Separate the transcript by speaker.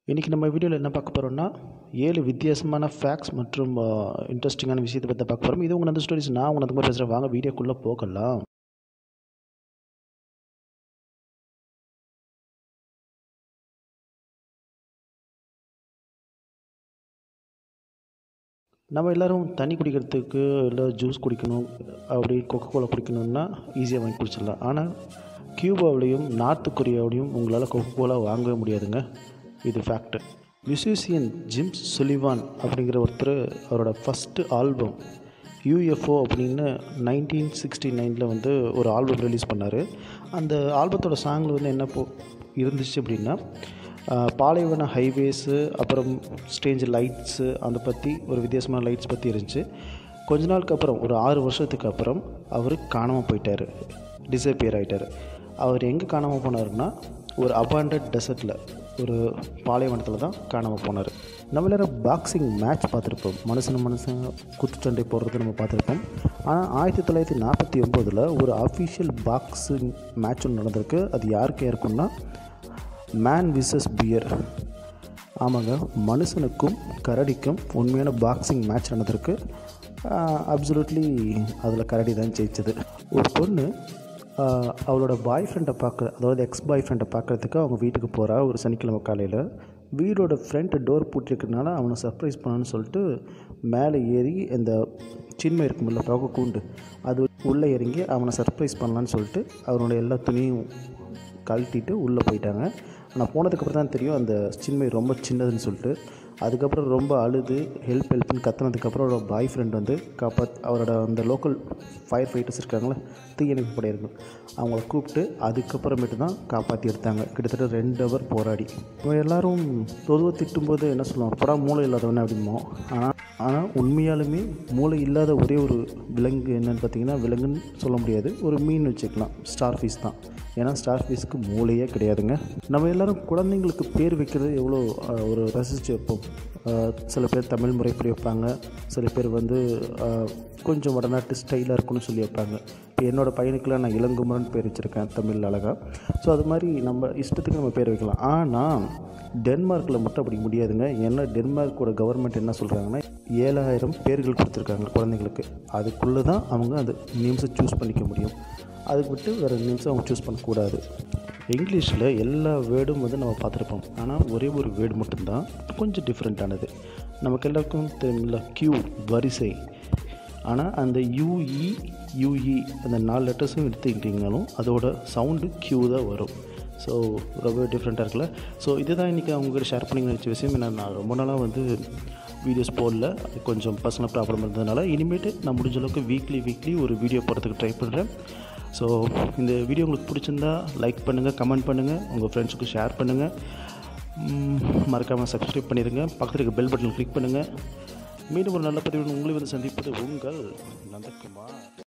Speaker 1: இன்றைக்கி நம்ம வீடியோவில் என்ன பார்க்க போகிறோம்னா 7 வித்தியாசமான ஃபேக்ட்ஸ் மற்றும் இன்ட்ரெஸ்டிங்கான விஷயத்தை பற்றி பார்க்க போகிறோம். இது உங்கள் நந்து ஸ்டோரிஸ். நான் உங்கள் நந்து பேசுகிறேன். வாங்க வீடியோக்குள்ளே போகலாம். நம்ம எல்லோரும் தண்ணி குடிக்கிறதுக்கு இல்லை ஜூஸ் குடிக்கணும், அப்படி கொக்கோகோலா குடிக்கணும்னா ஈஸியாக வாங்கி குடிச்சிடலாம். ஆனால் கியூபாவிலையும் நார்த் கொரியாவிலையும் உங்களால் கொக்கோகோலா வாங்கவே முடியாதுங்க. இது ஃபேக்ட்டு. மியூசிஷியன் ஜிம் சுலிவான் அப்படிங்கிற ஒருத்தர் அவரோட ஃபஸ்ட்டு ஆல்பம் யூஎஃப்ஓ அப்படின்னு 1969 வந்து ஒரு ஆல்பம் ரிலீஸ் பண்ணார். அந்த ஆல்பத்தோட சாங்கில் வந்து என்ன இருந்துச்சு அப்படின்னா, பாலைவன ஹைவேஸு, அப்புறம் ஸ்டேஞ்ச் லைட்ஸு, அதை பற்றி ஒரு வித்தியாசமான லைட்ஸ் பற்றி இருந்துச்சு. கொஞ்ச நாளுக்கு அப்புறம் ஒரு 6 வருஷத்துக்கு அப்புறம் அவர் காணாமல் போயிட்டார், டிஸப்பியர் ஆகிட்டார். அவர் எங்கே காணாமல் போனார்னா, ஒரு அபாண்டட் டெசர்ட்டில், ஒரு பாலைவனத்தில் தான் காணாமல் போனார். நம்ம எல்லோரும் பாக்ஸிங் மேட்ச் பார்த்துருப்போம், மனுஷன் குத்துச்சண்டை போடுறது நம்ம பார்த்துருப்போம். ஆனால் 1949 ஒரு அஃபிஷியல் பாக்ஸிங் மேட்ச் ஒன்று நடந்திருக்கு. அது யாருக்கு இருக்குன்னா, மேன் விசஸ் பியர். ஆமாங்க, மனுஷனுக்கும் கரடிக்கும் உண்மையான பாக்ஸிங் மேட்ச் நடந்திருக்கு. அப்சல்யூட்லி அதில் கரடி தான் ஜெயிச்சது. ஒரு பொண்ணு அவளோட பாய் ஃப்ரெண்டை அதாவது எக்ஸ் பாய் ஃப்ரெண்டை பார்க்குறதுக்கு அவங்க வீட்டுக்கு போகிறா. ஒரு சனிக்கிழமை காலையில் வீடோட ஃப்ரண்ட் டோர் பூட்டிருக்கிறதுனால அவனை சர்ப்ரைஸ் பண்ணணும்னு சொல்லிட்டு மேலே ஏறி இந்த சின்மை இருக்குமில்ல, புகை கூண்டு, அது உள்ளே இறங்கி அவனை சர்ப்ரைஸ் பண்ணலான்னு சொல்லிட்டு அவனோட எல்லா துணியும் கழட்டிட்டு உள்ளே போயிட்டாங்க. ஆனால் போனதுக்கப்புறம் தான் தெரியும் அந்த சின்மை ரொம்ப சின்னதுன்னு சொல்லிட்டு. அதுக்கப்புறம் ரொம்ப அழுது ஹெல்ப்னு கற்றுனதுக்கப்புறம் அவரோட பாய் ஃப்ரெண்ட் வந்து அவரோட அந்த லோக்கல் ஃபயர் ஃபைட்டர்ஸ் இருக்காங்களே, தீயணைப்பு படையர்கள், அவங்கள கூப்பிட்டு அதுக்கப்புறமேட்டு தான் காப்பாற்றி எடுத்தாங்க. கிட்டத்தட்ட 2 ஹவர் போராடி. இப்போ எல்லோரும் பொதுவாக திட்டும்போது என்ன சொல்லுவோம், அப்படா மூளை இல்லாதவனே அப்படிமோ. ஆனால் உண்மையாலுமே மூளை இல்லாத ஒரே ஒரு விலங்கு என்னென்னு பார்த்தீங்கன்னா, விலங்குன்னு சொல்ல முடியாது, ஒரு மீன் வச்சுக்கலாம், ஸ்டார் ஃபிஷ் தான். ஏன்னா ஸ்டார் ஃபிஷ்க்கு மூளையே கிடையாதுங்க. நம்ம எல்லோரும் குழந்தைங்களுக்கு பேர் வைக்கிறது எவ்வளோ ஒரு ரசித்து வைப்போம். சில பேர் தமிழ் முறைப்படி வைப்பாங்க, சில பேர் வந்து கொஞ்சம் வடநாட்டு ஸ்டைலாக இருக்குன்னு சொல்லி வைப்பாங்க. இப்போ என்னோடய பையனுக்கெலாம் நான் இளங்குமரன் பேர் வச்சுருக்கேன், தமிழ் அழகாக. ஸோ அது மாதிரி நம்ம இஷ்டத்துக்கு நம்ம பேர் வைக்கலாம். ஆனால் டென்மார்க்கில் மட்டும் அப்படி முடியாதுங்க. ஏன்னா டென்மார்க்கோட கவர்மெண்ட் என்ன சொல்கிறாங்கன்னா, 7000 பேர்கள் கொடுத்துருக்காங்க குழந்தைங்களுக்கு. அதுக்குள்ளே தான் அவங்க அந்த நேம்ஸை சூஸ் பண்ணிக்க முடியும். அதுக்கு விட்டு வேறு நேம்ஸை அவங்க சூஸ் பண்ணக்கூடாது. இங்கிலீஷில் எல்லா வேர்டும் வந்து நம்ம பார்த்துருப்போம். ஆனால் ஒரே ஒரு வேர்டு மட்டும்தான் கொஞ்சம் டிஃப்ரெண்ட்டானது. நமக்கு எல்லாருக்கும் தெரியுமில்ல, கியூ, வரிசை. ஆனால் அந்த யூஇ அந்த 4 லெட்டர்ஸும் எடுத்துக்கிட்டிங்கனாலும் அதோட சவுண்டு கியூ தான் வரும். ஸோ ரொம்ப டிஃப்ரெண்ட்டாக இருக்குல்ல. ஸோ இதுதான் இன்றைக்கி அவங்ககிட்ட ஷேர் பண்ணி நினச்ச விஷயம். ஏன்னா நான் ரொம்ப நாளாக வந்து வீடியோஸ் போடல, கொஞ்சம் பர்சனல் ப்ராப்ளம் இருந்ததுனால. இனிமேட்டு நான் முடிஞ்ச அளவுக்கு வீக்லி ஒரு வீடியோ போடுறதுக்கு ட்ரை பண்ணுறேன். ஸோ இந்த வீடியோ உங்களுக்கு பிடிச்சிருந்தா லைக் பண்ணுங்கள், கமெண்ட் பண்ணுங்கள், உங்கள் ஃப்ரெண்ட்ஸுக்கு ஷேர் பண்ணுங்கள், மறக்காமல் சப்ஸ்கிரைப் பண்ணிடுங்க, பக்கத்தில் இருக்க பெல் பட்டன் கிளிக் பண்ணுங்கள். மீண்டும் ஒரு நல்ல பதிவுடன் உங்களை வந்து சந்திப்பது உங்கள் நந்தகுமார்.